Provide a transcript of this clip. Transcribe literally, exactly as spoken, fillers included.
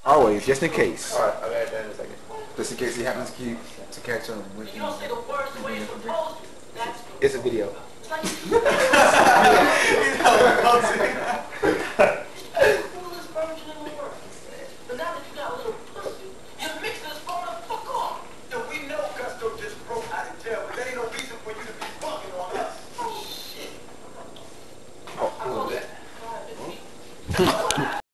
Always, just in case. Alright, I'll be right there in a second. Just in case he happens to, keep, to catch on. With You don't say the words the way it's supposed to. That's it's a video. it's like the coolest version in the world. But now that you